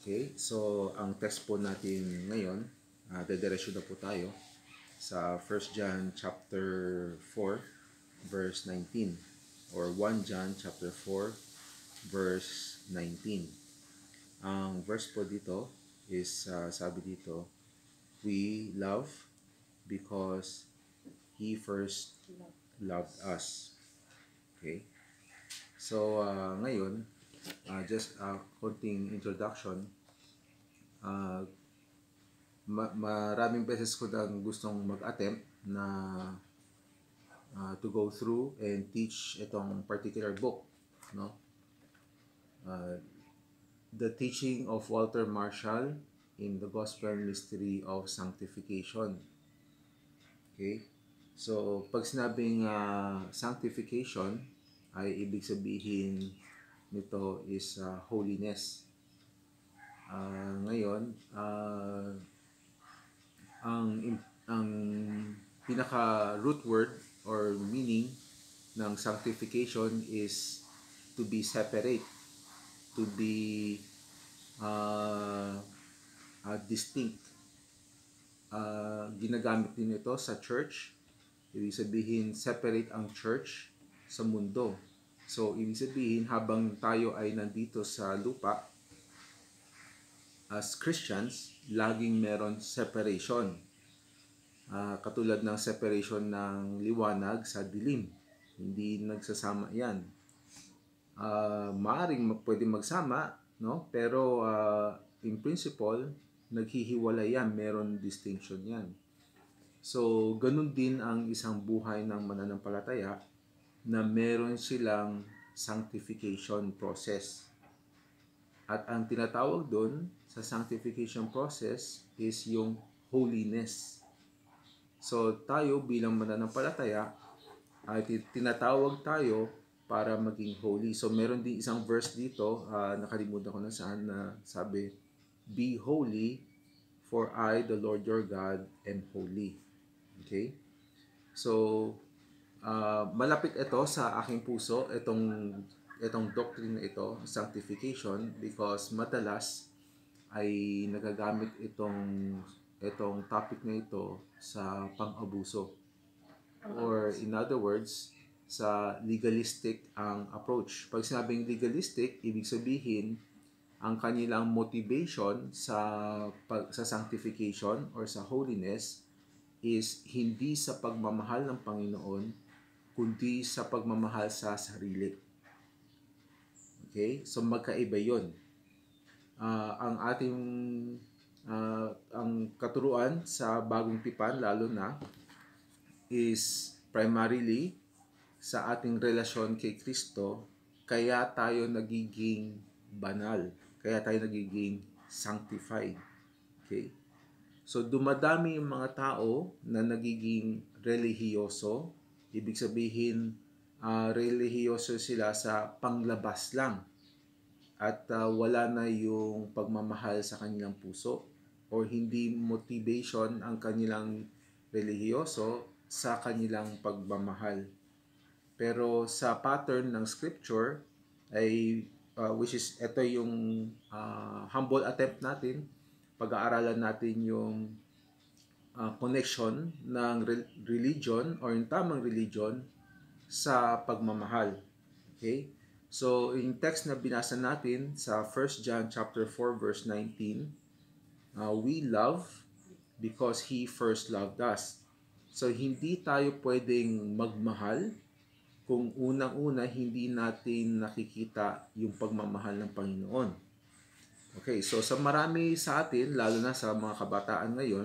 Okay, so ang text po natin ngayon, dediretso na po tayo sa 1 John chapter 4 verse 19 or 1 John chapter 4 verse 19. Ang verse po dito is sabi dito, we love because He first loved us. Okay? So ngayon, just a konting introduction. Maraming beses ko nang gustong mag-attempt na to go through and teach itong particular book, no? The teaching of Walter Marshall in the Gospel Mystery of Sanctification. Okay? So, pag sinabing sanctification, ay ibig sabihin nito is holiness. Ngayon, ang pinaka root word or meaning ng sanctification is to be separate, to be distinct. Ginagamit din ito sa church. Ibig sabihin, separate ang church sa mundo. So, ibig sabihin, habang tayo ay nandito sa lupa, as Christians, laging meron separation. Katulad ng separation ng liwanag sa dilim. Hindi nagsasama yan. Maaring pwede magsama, no? Pero in principle, naghihiwalay yan. Meron distinction yan. So, ganun din ang isang buhay ng mananampalataya na meron silang sanctification process. At ang tinatawag doon sa sanctification process is yung holiness. So, tayo bilang mananampalataya ay tinatawag tayo para maging holy. So, meron din isang verse dito, nakalimutan ko na saan, na sabi, be holy, for I, the Lord your God, am holy. Okay? So, malapit ito sa aking puso, itong doctrine na ito, sanctification, because madalas ay nagagamit itong topic na ito sa pang-abuso. Or in other words, sa legalistic ang approach. Pag sinabing legalistic, ibig sabihin ang kanilang motivation sa sanctification or sa holiness is hindi sa pagmamahal ng Panginoon, kundi sa pagmamahal sa sarili. Okay? So magkaiba yun. Ang ating ang katuruan sa bagong tipan lalo na is primarily sa ating relasyon kay Kristo, kaya tayo nagiging banal, kaya tayo nagiging sanctified. Okay? So dumadami yung mga tao na nagiging relihiyoso, ibig sabihin relihiyoso sila sa panglabas lang at wala na yung pagmamahal sa kanilang puso or hindi motivation ang kanilang relihiyoso sa kanilang pagmamahal. Pero sa pattern ng scripture ay which is ito yung humble attempt natin, pag-aaralan natin yung connection ng religion or yung tamang religion sa pagmamahal. Okay? So, in text na binasa natin sa 1 John chapter 4 verse 19, we love because He first loved us. So, hindi tayo pwedeng magmahal kung unang-una hindi natin nakikita yung pagmamahal ng Panginoon. Okay, so sa marami sa atin, lalo na sa mga kabataan ngayon,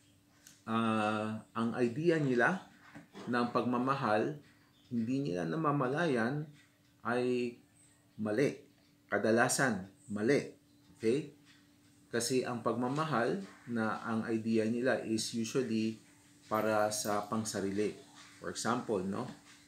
ang idea nila ng pagmamahal, hindi nila namamalayan ay mali. Kadalasan, mali. Okay? Kasi ang pagmamahal na ang idea nila is usually para sa pangsarili. For example, no?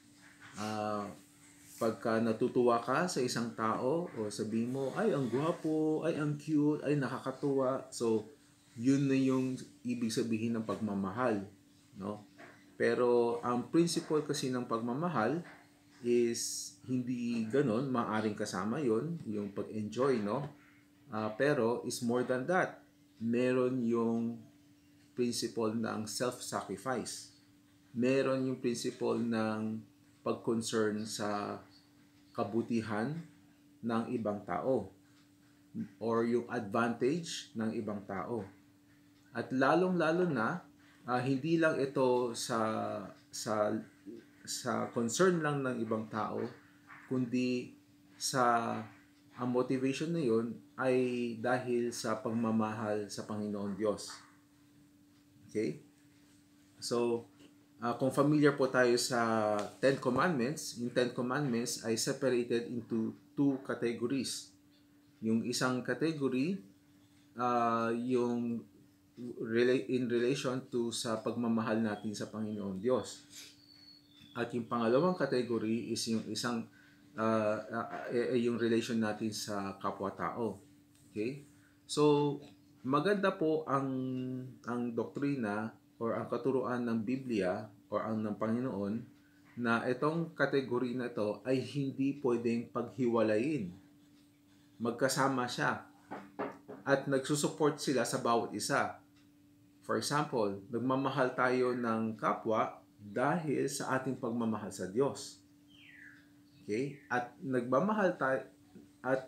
Pagka natutuwa ka sa isang tao o sabihin mo, ay ang gwapo, ay ang cute, ay nakakatuwa. So, yun na yung ibig sabihin ng pagmamahal, no? Pero ang principle kasi ng pagmamahal is hindi ganon, maaring kasama yon yung pag-enjoy, no? Pero is more than that. Meron yung principle ng self-sacrifice. Meron yung principle ng pag-concern sa kabutihan ng ibang tao or yung advantage ng ibang tao. At lalong-lalo na hindi lang ito sa concern lang ng ibang tao, kundi sa ang motivation na yun ay dahil sa pagmamahal sa Panginoon Diyos. Okay? So, kung familiar po tayo sa Ten Commandments, yung Ten Commandments ay separated into two categories. Yung isang category, yung in relation to sa pagmamahal natin sa Panginoon Diyos. At yung pangalawang category is yung isang yung relation natin sa kapwa-tao. Okay? So, maganda po ang doktrina or ang katuruan ng Biblia or ang ng Panginoon na itong category na ito ay hindi pwedeng paghiwalayin. Magkasama siya at nagsusupport sila sa bawat isa. For example, nagmamahal tayo ng kapwa dahil sa ating pagmamahal sa Diyos. Okay? At nagmamahal tayo at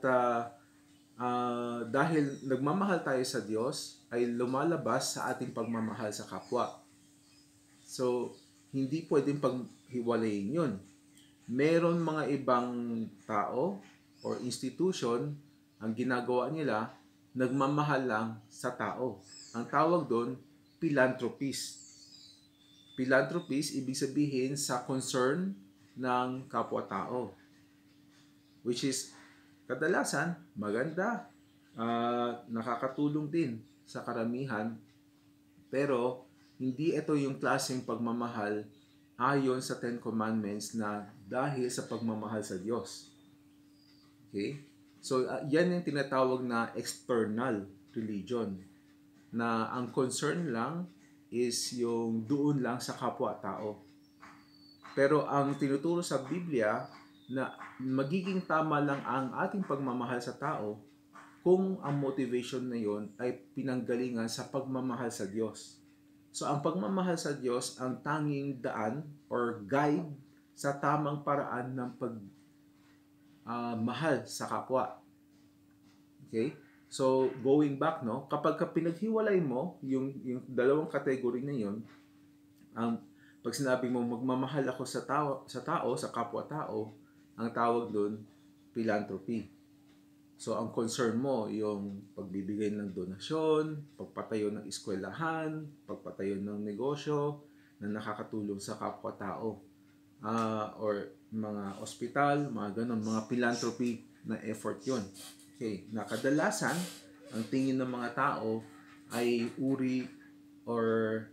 dahil nagmamahal tayo sa Diyos ay lumalabas sa ating pagmamahal sa kapwa. So, hindi pwedeng paghiwalayin yun. Meron mga ibang tao or institution, ang ginagawa nila, nagmamahal lang sa tao. Ang tawag doon, philanthropist. Philanthropist, ibig sabihin sa concern ng kapwa-tao. Which is, kadalasan, maganda, nakakatulong din sa karamihan, pero hindi ito yung klaseng pagmamahal ayon sa Ten Commandments na dahil sa pagmamahal sa Diyos. Okay? So, yan yung tinatawag na external religion, na ang concern lang is yung doon lang sa kapwa-tao. Pero ang tinuturo sa Biblia na magiging tama lang ang ating pagmamahal sa tao kung ang motivation na yon ay pinanggalingan sa pagmamahal sa Diyos. So ang pagmamahal sa Diyos ang tanging daan or guide sa tamang paraan ng pagmahal sa kapwa. Okay? So going back, no, kapag pinaghiwalay mo yung dalawang category na yon, ang pag sinabi mo magmamahal ako sa tao, sa kapwa-tao, ang tawag doon philanthropy. So ang concern mo yung pagbibigay ng donasyon, pagpatayo ng eskwelahan, pagpatayo ng negosyo na nakakatulong sa kapwa-tao. Or mga ospital, mga ganun, mga philanthropy na effort yon. Okay, nakadalasan ang tingin ng mga tao ay uri or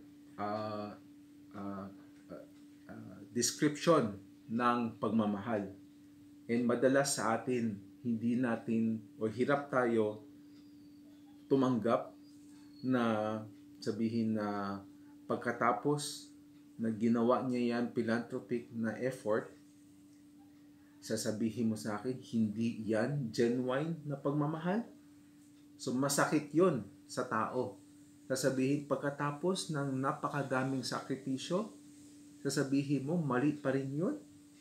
description ng pagmamahal. And madalas sa atin, hindi natin o hirap tayo tumanggap na sabihin na pagkatapos na ginawa niya yan philanthropic na effort, sasabihin mo sa akin, hindi yan genuine na pagmamahal? So masakit yun sa tao. Sasabihin pagkatapos ng napakadaming sakripisyo, sasabihin mo mali pa rin yun?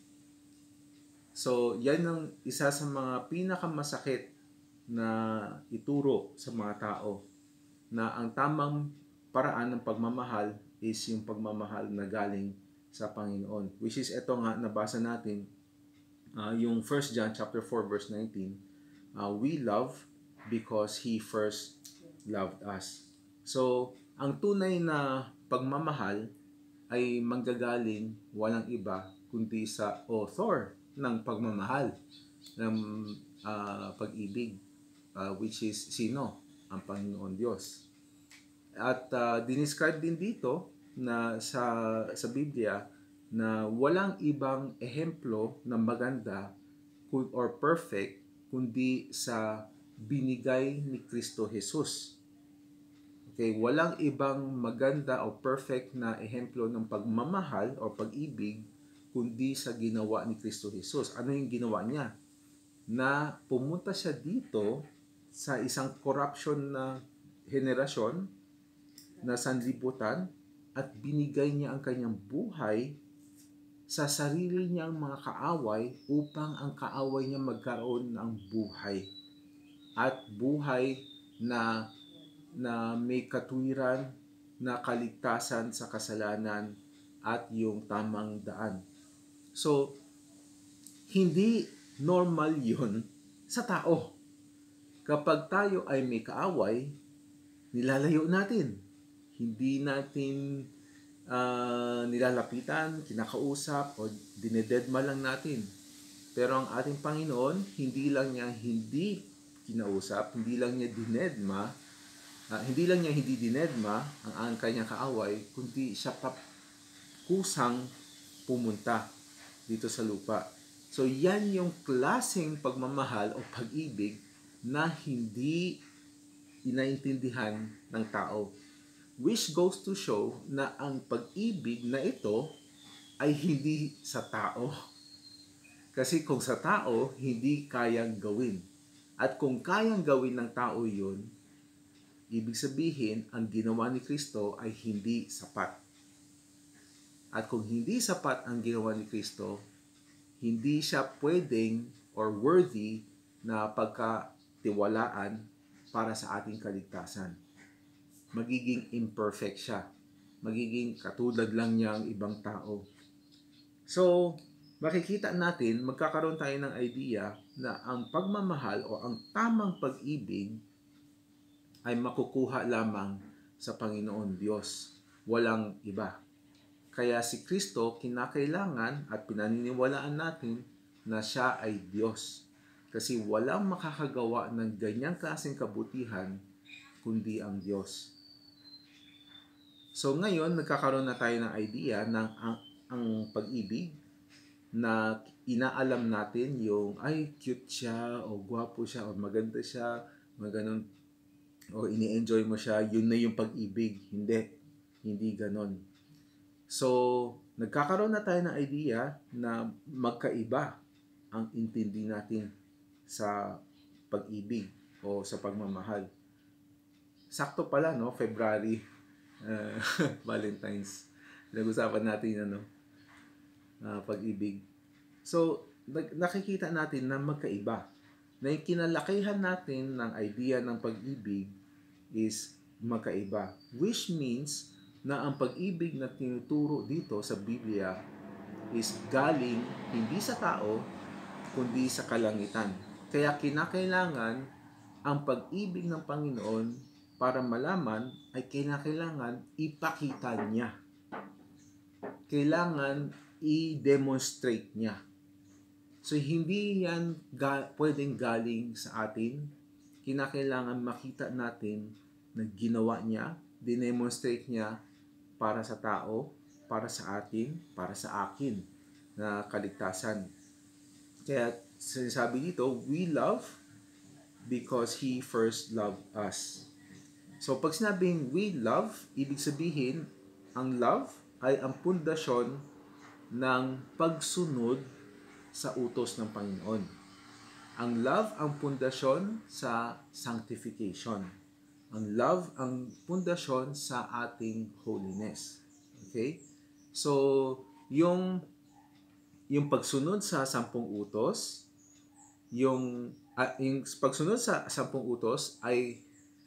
So yan ang isa sa mga pinakamasakit na ituro sa mga tao, na ang tamang paraan ng pagmamahal is yung pagmamahal na galing sa Panginoon. Which is ito nga, nabasa natin, yung 1 John chapter 4 verse 19, we love because He first loved us. So, ang tunay na pagmamahal ay manggagaling walang iba kundi sa author ng pagmamahal, ng pag-ibig, which is sino? Ang Panginoon Diyos. At dinescribe din dito na sa Biblia na walang ibang ehemplo na maganda or perfect kundi sa binigay ni Kristo Jesus. Okay, walang ibang maganda o perfect na ehemplo ng pagmamahal o pag-ibig kundi sa ginawa ni Kristo Jesus. Ano yung ginawa niya? Na pumunta siya dito sa isang corruption na henerasyon na sanlibutan at binigay niya ang kanyang buhay sa sarili niyang mga kaaway upang ang kaaway niya magkaroon ng buhay at buhay na may katuwiran, na kaligtasan sa kasalanan at yung tamang daan. So, hindi normal yun sa tao. Kapag tayo ay may kaaway, nilalayo natin. Hindi natin nilalapitan, kinakausap, o dinededma lang natin. Pero ang ating Panginoon, hindi lang niya hindi kinausap, hindi lang niya hindi dinedma ang kanyang kaaway, kundi siya pa kusang pumunta dito sa lupa. So yan yung klaseng pagmamahal o pag-ibig na hindi inaintindihan ng tao. Which goes to show na ang pag-ibig na ito ay hindi sa tao. Kasi kung sa tao, hindi kayang gawin. At kung kayang gawin ng tao yun, ibig sabihin, ang ginawa ni Kristo ay hindi sapat. At kung hindi sapat ang ginawa ni Kristo, hindi siya pwedeng or worthy na pagkatiwalaan para sa ating kaligtasan. Magiging imperfect siya. Magiging katulad lang niya ang ibang tao. So, makikita natin, magkakaroon tayo ng idea na ang pagmamahal o ang tamang pag-ibig ay makukuha lamang sa Panginoon Diyos. Walang iba. Kaya si Kristo kinakailangan at pinaniniwalaan natin na siya ay Diyos. Kasi walang makakagawa ng ganyang klaseng kabutihan kundi ang Diyos. So ngayon, nagkakaroon na tayo ng idea ng ang pag-ibig na inaalam natin yung ay cute siya o gwapo siya o maganda siya, maganon, o ini-enjoy mo siya, yun na yung pag-ibig. Hindi ganon. So, nagkakaroon na tayo ng idea na magkaiba ang intindi natin sa pag-ibig o sa pagmamahal. Sakto pala, no? February, Valentine's. Nag-usapan natin pag-ibig. So, nakikita natin na magkaiba. Na yung kinalakihan natin ng idea ng pag-ibig is magkaiba. Which means na ang pag-ibig na tinuturo dito sa Biblia is galing hindi sa tao, kundi sa kalangitan. Kaya kinakailangan ang pag-ibig ng Panginoon para malaman ay kinakailangan ipakita niya. Kailangan i-demonstrate niya. So, hindi yan pwedeng galing sa atin. Kinakailangan makita natin na ginawa niya, dinemonstrate niya para sa tao, para sa atin, para sa akin na kaligtasan. Kaya sinasabi dito, we love because He first loved us. So, pag sinabing we love, ibig sabihin, ang love ay ang pundasyon ng pagsunod sa utos ng Panginoon. Ang love ang pundasyon sa sanctification. Ang love ang pundasyon sa ating holiness. Okay? So, yung pagsunod sa 10 utos, yung pagsunod sa 10 utos ay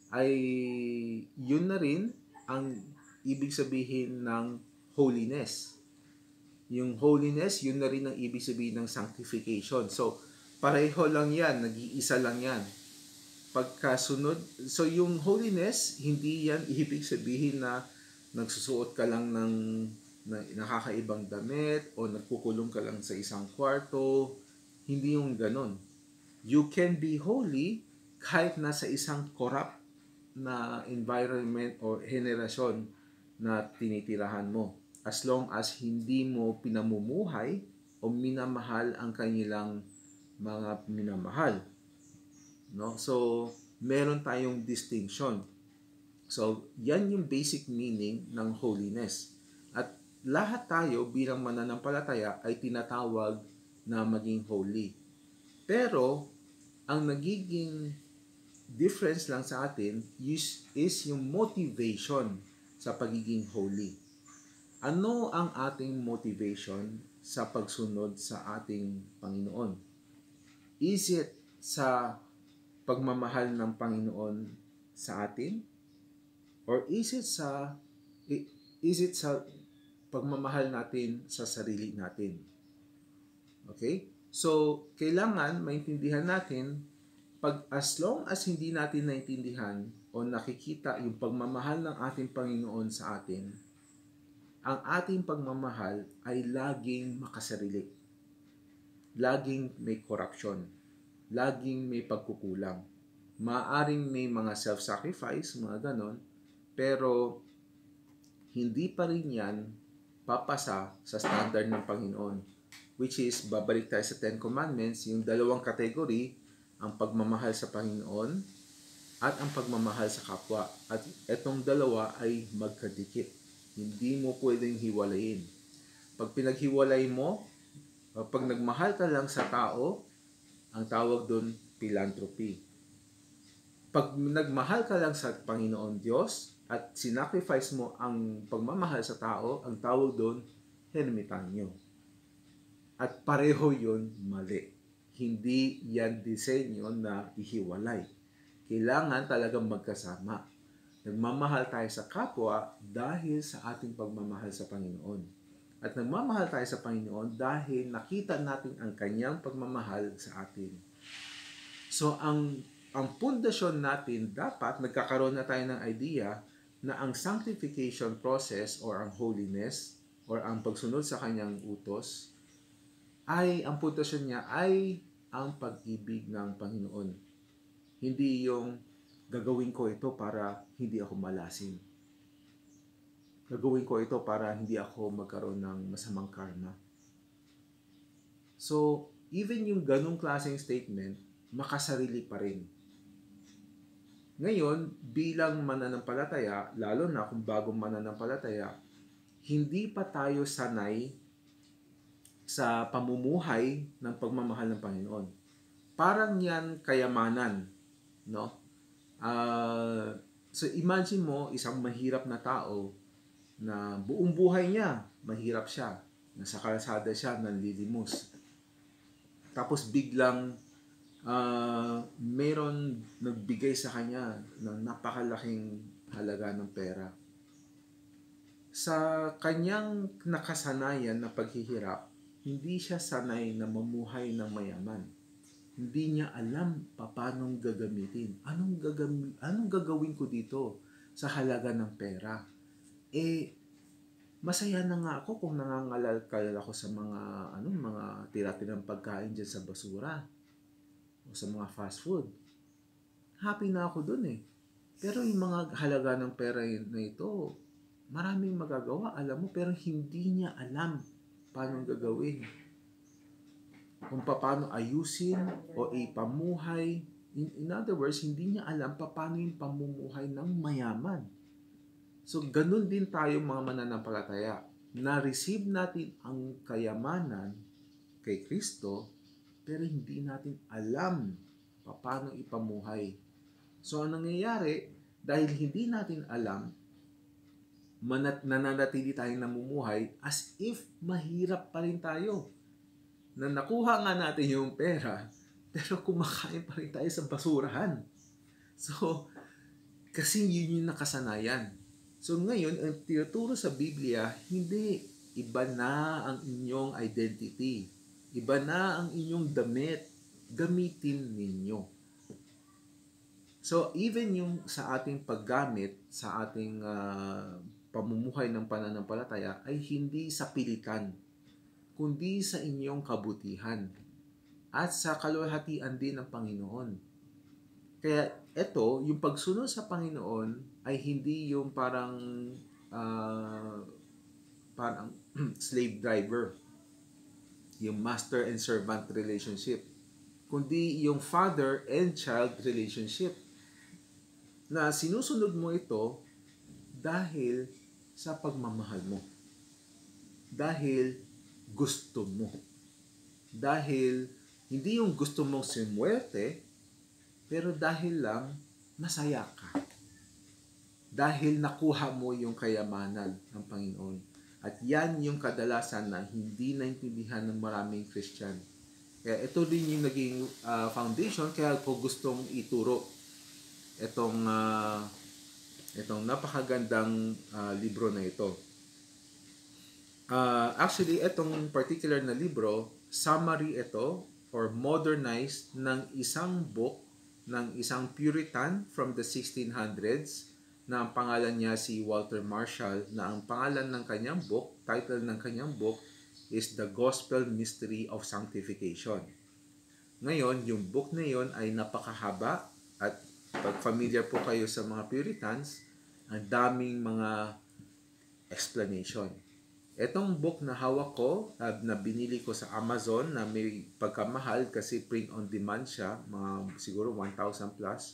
yun na rin ang ibig sabihin ng holiness. Yung holiness, yun na rin ang ibig sabihin ng sanctification. So, pareho lang yan, nag-iisa lang yan. Pagkasunod, so yung holiness, hindi yan ibig sabihin na nagsusuot ka lang ng nakakaibang damit o nagkukulong ka lang sa isang kwarto. Hindi yung ganon. You can be holy kahit nasa isang corrupt na environment o henerasyon na tinitirahan mo. As long as hindi mo pinamumuhay o minamahal ang kanilang mga minamahal. No? So, meron tayong distinction. So, yan yung basic meaning ng holiness. At lahat tayo bilang mananampalataya ay tinatawag na maging holy. Pero, ang nagiging difference lang sa atin is yung motivation sa pagiging holy. Ano ang ating motivation sa pagsunod sa ating Panginoon? Is it sa pagmamahal ng Panginoon sa atin? Or is it sa pagmamahal natin sa sarili natin? Okay? So, kailangan maintindihan natin as long as hindi natin naintindihan o nakikita yung pagmamahal ng ating Panginoon sa atin, ang ating pagmamahal ay laging makasarili. Laging may corruption. Laging may pagkukulang. Maaring may mga self-sacrifice, mga ganon, pero hindi pa rin yan papasa sa standard ng Panginoon. Which is, babalik tayo sa Ten Commandments, yung dalawang category, ang pagmamahal sa Panginoon at ang pagmamahal sa kapwa. At itong dalawa ay magkadikit. Hindi mo pwedeng hiwalayin. Pag pinaghiwalay mo, pag nagmahal ka lang sa tao, ang tawag doon philanthropy. Pag nagmahal ka lang sa Panginoon Diyos at sinacrifice mo ang pagmamahal sa tao, ang tawag doon hermitanyo. At pareho yun mali. Hindi yan disenyo na ihiwalay. Kailangan talagang magkasama. Nagmamahal tayo sa kapwa dahil sa ating pagmamahal sa Panginoon. At nagmamahal tayo sa Panginoon dahil nakita natin ang kanyang pagmamahal sa atin. So, ang pundasyon natin, dapat nagkakaroon na tayo ng idea na ang sanctification process or ang holiness or ang pagsunod sa kanyang utos ay, ang pundasyon niya ay ang pag-ibig ng Panginoon. Hindi yung gagawin ko ito para hindi ako malasin. Gagawin ko ito para hindi ako magkaroon ng masamang karma. So, even yung ganong klaseng statement, makasarili pa rin. Ngayon, bilang mananampalataya, lalo na kung bagong mananampalataya, hindi pa tayo sanay sa pamumuhay ng pagmamahal ng Panginoon. Parang yan kayamanan, no? So imagine mo isang mahirap na tao na buong buhay niya mahirap siya, nasa kalsada siya, nanlilimos. Tapos biglang meron nagbigay sa kanya ng napakalaking halaga ng pera. Sa kanyang nakasanayan na paghihirap, hindi siya sanay na mamuhay ng mayaman. Hindi niya alam paano gagamitin. Anong gagawin ko dito sa halaga ng pera? Masaya na nga ako kung nangangalal ako sa mga tira-tirang pagkain dyan sa basura o sa mga fast food. Happy na ako dun eh. Pero yung mga halaga ng pera na ito, maraming magagawa, alam mo, pero hindi niya alam paano gagawin. Kung paano ayusin o ipamuhay. In other words, hindi niya alam paano yung pamumuhay ng mayaman. So, ganun din tayo mga mananampalataya. Na-receive natin ang kayamanan kay Kristo, pero hindi natin alam paano ipamuhay. So, ang nangyayari, dahil hindi natin alam, nananatili tayong namumuhay as if mahirap pa rin tayo. Na nakuha nga natin yung pera, pero kumakain pa rin tayo sa basurahan. So, kasi yun yung nakasanayan. So, ngayon, ang tinuturo sa Biblia, hindi. Iba na ang inyong identity. Iba na ang inyong damit. Gamitin ninyo. So, even yung sa ating paggamit, sa ating pamumuhay ng pananampalataya, ay hindi sa pilitan, kundi sa inyong kabutihan at sa kaluwalhatian din ng Panginoon. Kaya ito, yung pagsunod sa Panginoon ay hindi yung parang slave driver, yung master and servant relationship, kundi yung father and child relationship, na sinusunod mo ito dahil sa pagmamahal mo, dahil gusto mo, dahil hindi yung gusto mong simuwerte, pero dahil lang masaya ka. Dahil nakuha mo yung kayamanan ng Panginoon. At yan yung kadalasan na hindi naintindihan ng maraming Christian. Kaya ito din yung naging foundation kaya ko gustong ituro itong napakagandang libro na ito. Actually, itong particular na libro, summary ito or modernized ng isang book ng isang Puritan from the 1600s na ang pangalan niya si Walter Marshall, na ang pangalan ng kanyang book, title ng kanyang book is The Gospel Mystery of Sanctification. Ngayon, yung book na yon ay napakahaba at pag familiar po kayo sa mga Puritans, ang daming mga explanation. Etong book na hawak ko, na binili ko sa Amazon, na may pagkamahal kasi print on demand siya, mga siguro 1,000 plus,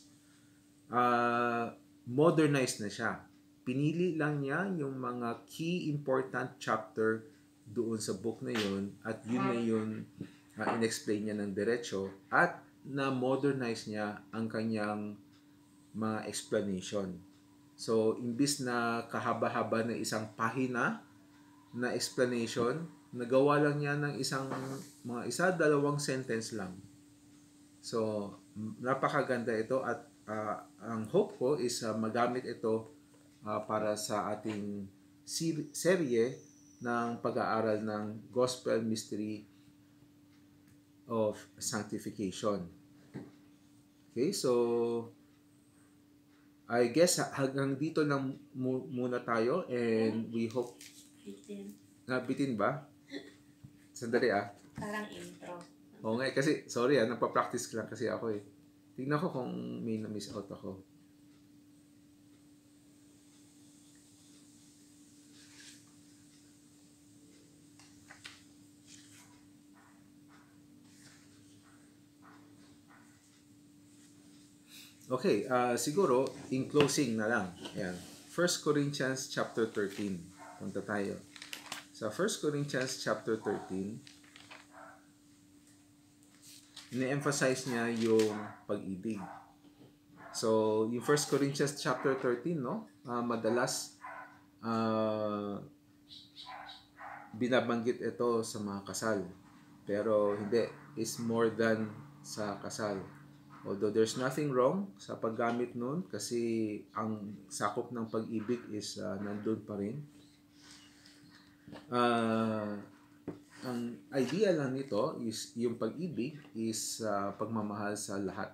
modernized na siya. Pinili lang niya yung mga key important chapter doon sa book na yun at yun na yun in-explain niya ng diretso at na-modernize niya ang kanyang mga explanation. So, imbis na kahaba-haba na isang pahina na explanation, nagawa lang niya ng dalawang sentence lang. So, napakaganda ito at ang hope ko is magamit ito para sa ating serye ng pag-aaral ng Gospel Mystery of Sanctification. Okay, so I guess hanggang dito lang muna tayo and we hope... Bitin ba? Sandali Parang intro. Oo nga, kasi sorry nagpa-practice lang kasi ako eh. Tingnan ko kung may na-miss out ako. Okay, siguro in closing na lang. Ayan. 1 Corinthians chapter 13. Punta tayo. Sa 1 Corinthians chapter 13, ini-emphasize niya yung pag-ibig. So, yung 1 Corinthians chapter 13, no? Madalas binabanggit ito sa mga kasal. Pero hindi, is more than sa kasal. Although there's nothing wrong sa paggamit nun kasi ang sakop ng pag-ibig is nandun pa rin. Ang idea lang nito is yung pag-ibig is pagmamahal sa lahat.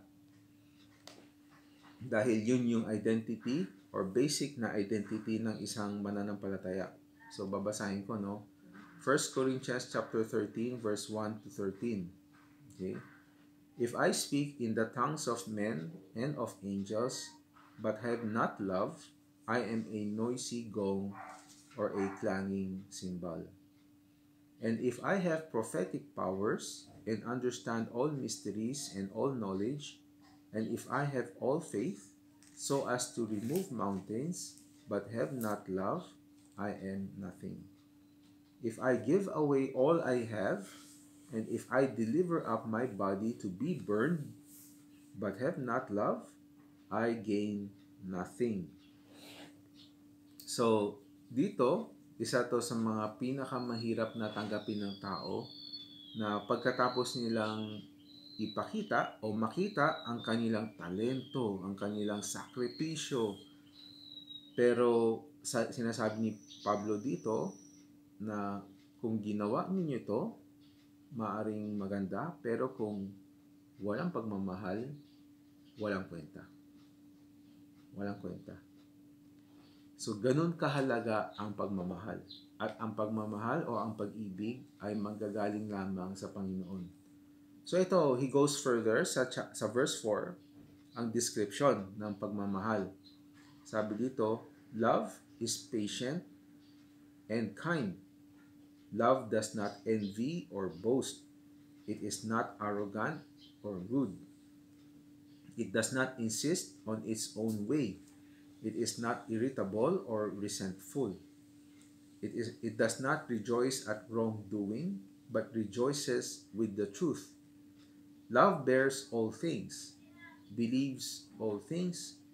Dahil yun yung identity or basic na identity ng isang mananampalataya. So babasahin ko, no? 1 Corinthians chapter 13 verse 1 to 13. Okay? If I speak in the tongues of men and of angels, but have not love, I am a noisy gong or a clanging cymbal. And if I have prophetic powers and understand all mysteries and all knowledge, and if I have all faith, so as to remove mountains, but have not love, I am nothing. If I give away all I have, and if I deliver up my body to be burned, but have not love, I gain nothing. So, dito, isa to sa mga pinakamahirap na tanggapin ng tao na pagkatapos nilang ipakita o makita ang kanilang talento, ang kanilang sakripisyo. Pero sinasabi ni Pablo dito na kung ginawa ninyo ito, maaring maganda, pero kung walang pagmamahal, walang kwenta. Walang kwenta. So, ganun kahalaga ang pagmamahal. At ang pagmamahal o ang pag-ibig ay manggagaling lamang sa Panginoon. So, ito, he goes further sa verse 4, ang description ng pagmamahal. Sabi dito, love is patient and kind. Love does not envy or boast. It is not arrogant or rude. It does not insist on its own way. It is not irritable or resentful. It does not rejoice at wrongdoing, but rejoices with the truth. Love bears all things, believes all things,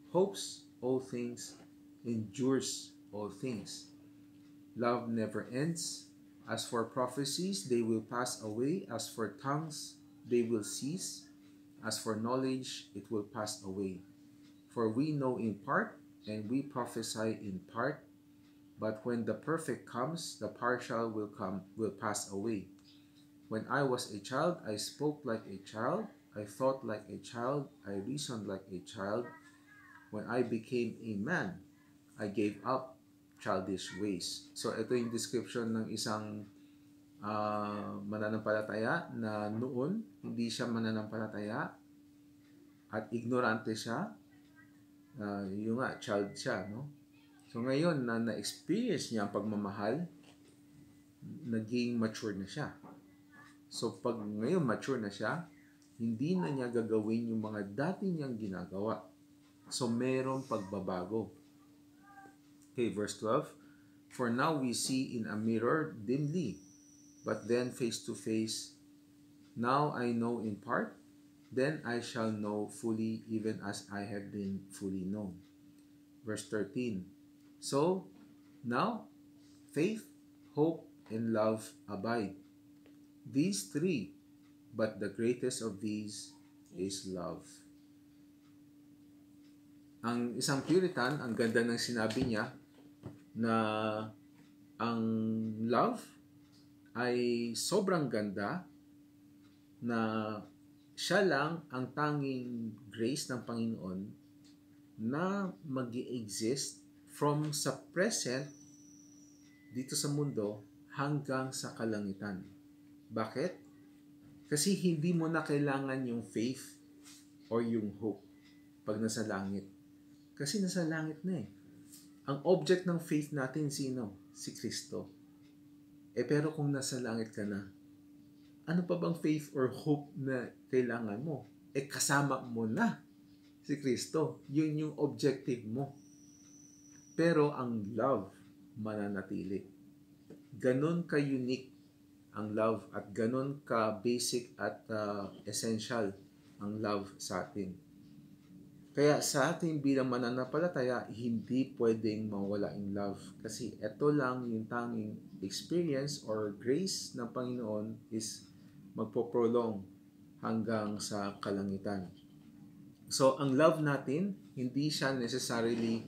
hopes all things, endures all things. Love never ends. As for prophecies, they will pass away. As for tongues, they will cease. As for knowledge, it will pass away. For we know in part, and we prophesy in part. But when the perfect comes, the partial will pass away. When I was a child, I spoke like a child. I thought like a child. I reasoned like a child. When I became a man, I gave up childish ways. So ito yung description ng isang mananampalataya na noon hindi siya mananampalataya at ignorante siya. Yung nga, child siya, no? So ngayon na na-experience niya ang pagmamahal, naging mature na siya. So pag ngayon mature na siya, hindi na niya gagawin yung mga dati niyang ginagawa. So merong pagbabago. Okay, verse 12. For now we see in a mirror dimly, but then face to face. Now I know in part, then I shall know fully, even as I have been fully known. Verse 13. So now faith, hope, and love abide. These three, but the greatest of these is love. Ang isang Puritan, ang ganda ng sinabi niya na ang love ay sobrang ganda na siya lang ang tanging grace ng Panginoon na mag-i-exist from sa present dito sa mundo hanggang sa kalangitan. Bakit? Kasi hindi mo na kailangan yung faith or yung hope pag nasa langit. Kasi nasa langit na eh. Ang object ng faith natin sino? Si Kristo. Pero kung nasa langit ka na, ano pa bang faith or hope na kailangan mo? Kasama mo na si Kristo. Yun yung objective mo. Pero ang love mananatili. Ganon ka-unique ang love at ganon ka-basic at essential ang love sa atin. Kaya sa atin bilang mananampalataya, hindi pwedeng mawala yung love. Kasi ito lang yung tanging experience or grace ng Panginoon is magpo-prolong hanggang sa kalangitan. So, ang love natin, hindi siya necessarily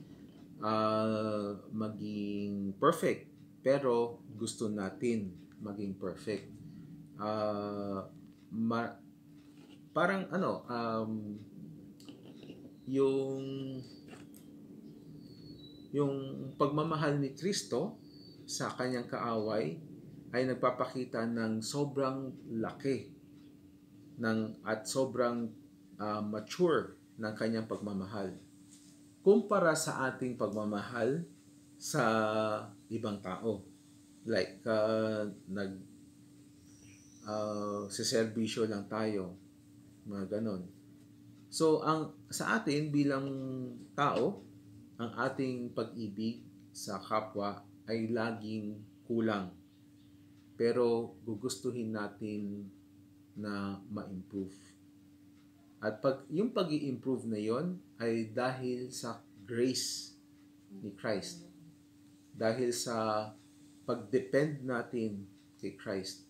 maging perfect. Pero gusto natin maging perfect. Parang yung pagmamahal ni Kristo sa kanyang kaaway ay nagpapakita ng sobrang laki at sobrang mature ng kanyang pagmamahal kumpara sa ating pagmamahal sa ibang tao. Like, siserbisyo lang tayo. Mga ganon. So, sa atin bilang tao, ang ating pag-ibig sa kapwa ay laging kulang. Pero gugustuhin natin na ma-improve. At yung pag-i-improve na yon ay dahil sa grace ni Christ. Dahil sa pag-depend natin kay Christ.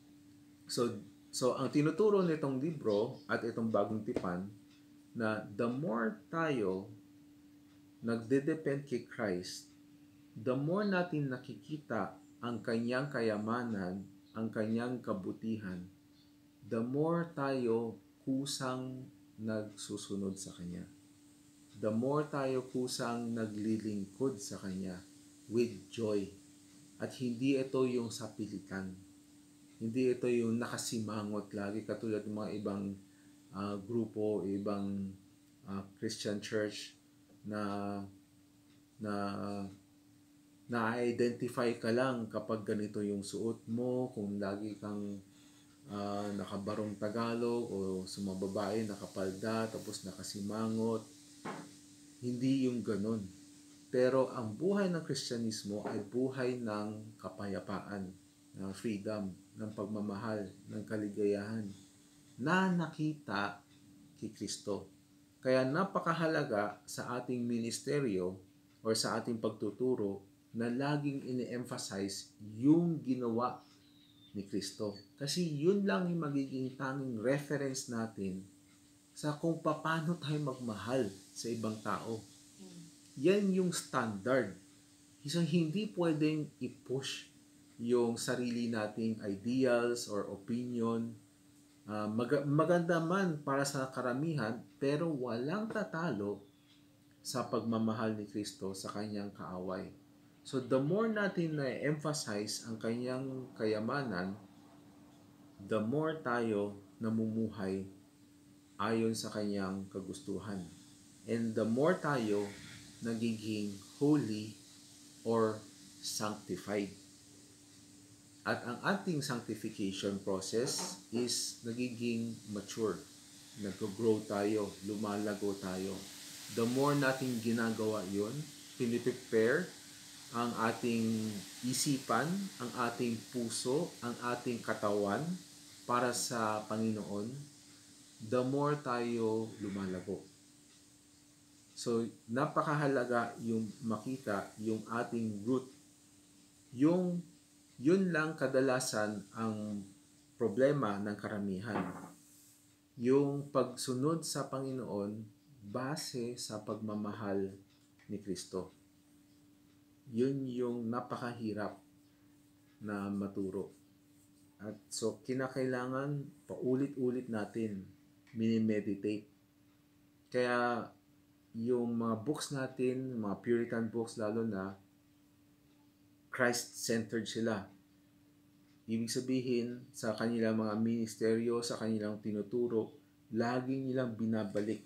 So ang tinuturo nitong libro at itong bagong tipan na the more tayo nagde-depend kay Christ, the more natin nakikita ang kanyang kayamanan, ang kanyang kabutihan, the more tayo kusang nagsusunod sa kanya. The more tayo kusang naglilingkod sa kanya with joy. At hindi ito yung sapilitan. Hindi ito yung nakasimangot lagi katulad ng mga ibang grupo, ibang Christian church na na-identify ka lang kapag ganito yung suot mo, kung lagi kang nakabarong Tagalog o sumababae nakapalda tapos nakasimangot. Hindi yung ganun. Pero ang buhay ng Kristyanismo ay buhay ng kapayapaan, ng freedom, ng pagmamahal, ng kaligayahan na nakita kay Kristo. Kaya napakahalaga sa ating ministeryo or sa ating pagtuturo na laging ini-emphasize yung ginawa ni Kristo. Kasi yun lang yung magiging tanging reference natin sa kung paano tayo magmahal sa ibang tao. Yan yung standard. So, hindi pwedeng i-push yung sarili nating ideals or opinion. Maganda man para sa karamihan, pero walang tatalo sa pagmamahal ni Kristo sa kanyang kaaway. So, the more natin na-emphasize ang kanyang kayamanan, the more tayo namumuhay ayon sa kanyang kagustuhan. And the more tayo nagiging holy or sanctified. At ang ating sanctification process is nagiging mature. Nag-grow tayo, lumalago tayo. The more natin ginagawa yun, piniprepare ang ating isipan, ang ating puso, ang ating katawan para sa Panginoon, the more tayo lumalago. So, napakahalaga yung makita yung ating root. Yun lang kadalasan ang problema ng karamihan. Yung pagsunod sa Panginoon base sa pagmamahal ni Kristo. Yun yung napakahirap na maturo. At so, kinakailangan paulit-ulit natin minimeditate. Kaya, yung mga books natin, mga Puritan books lalo na, Christ-centered sila. Ibig sabihin, sa kanilang mga ministeryo, sa kanilang tinuturo, lagi nilang binabalik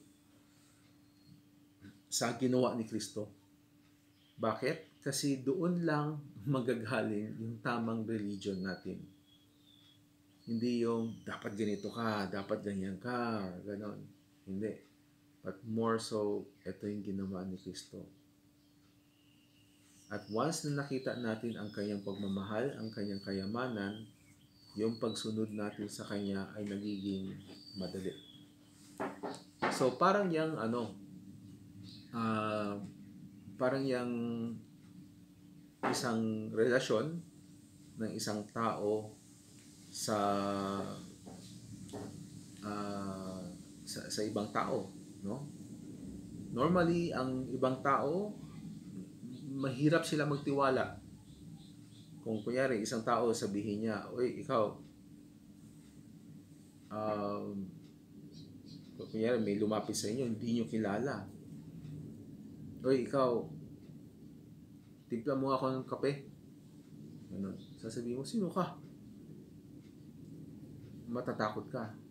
sa ginawa ni Kristo. Bakit? Kasi doon lang magagaling yung tamang religion natin. Hindi yung dapat ganito ka, dapat ganyan ka, ganon. Hindi. But more so, ito yung ginawa ni Kristo. At once na nakita natin ang kanyang pagmamahal, ang kanyang kayamanan, yung pagsunod natin sa kanya ay nagiging madali. So, parang yung parang yung isang relasyon ng isang tao sa ibang tao, no? Normally, ang ibang tao mahirap sila magtiwala. Kung kunyari, isang tao sabihin niya, "Uy, ikaw, kunyari may lumapit sa inyo, hindi nyo kilala. Uy, ikaw, timpla mo ako ng kape." Ganun. Sasabihin mo, "Sino ka?" Matatakot ka.